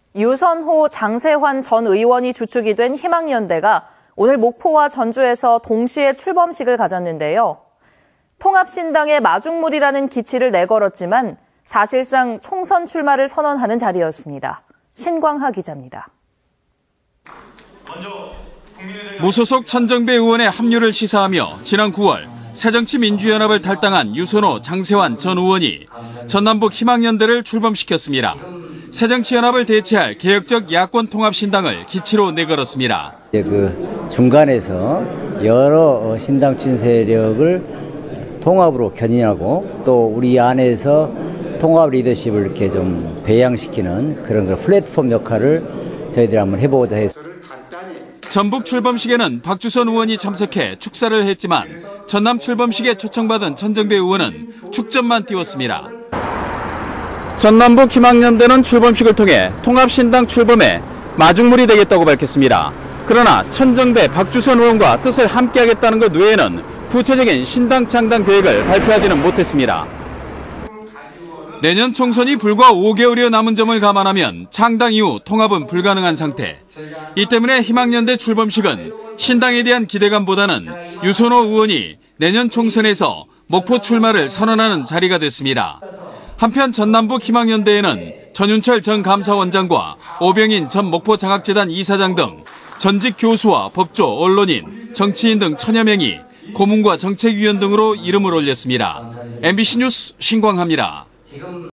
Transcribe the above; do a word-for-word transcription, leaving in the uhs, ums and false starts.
유선호, 장세환 전 의원이 주축이 된 희망연대가 오늘 목포와 전주에서 동시에 출범식을 가졌는데요. 통합신당의 마중물이라는 기치를 내걸었지만 사실상 총선 출마를 선언하는 자리였습니다. 신광하 기자입니다. 무소속 천정배 의원의 합류를 시사하며 지난 구월 새정치민주연합을 탈당한 유선호, 장세환 전 의원이 전남북 희망연대를 출범시켰습니다. 새정치연합을 대체할 개혁적 야권통합신당을 기치로 내걸었습니다. 그 중간에서 여러 신당 친세력을 통합으로 견인하고 또 우리 안에서 통합 리더십을 이렇게 좀 배양시키는 그런 그 플랫폼 역할을 저희들이 한번 해보고자 해서. 전북 출범식에는 박주선 의원이 참석해 축사를 했지만 전남 출범식에 초청받은 천정배 의원은 축전만 띄웠습니다. 전남북 희망연대는 출범식을 통해 통합신당 출범에 마중물이 되겠다고 밝혔습니다. 그러나 천정배, 박주선 의원과 뜻을 함께하겠다는 것 외에는 구체적인 신당 창당 계획을 발표하지는 못했습니다. 내년 총선이 불과 오 개월여 남은 점을 감안하면 창당 이후 통합은 불가능한 상태. 이 때문에 희망연대 출범식은 신당에 대한 기대감보다는 유선호 의원이 내년 총선에서 목포 출마를 선언하는 자리가 됐습니다. 한편 전남북 희망연대에는 전윤철 전 감사원장과 오병인 전 목포장학재단 이사장 등 전직 교수와 법조, 언론인, 정치인 등 천여 명이 고문과 정책위원 등으로 이름을 올렸습니다. 엠비씨 뉴스 신광하입니다.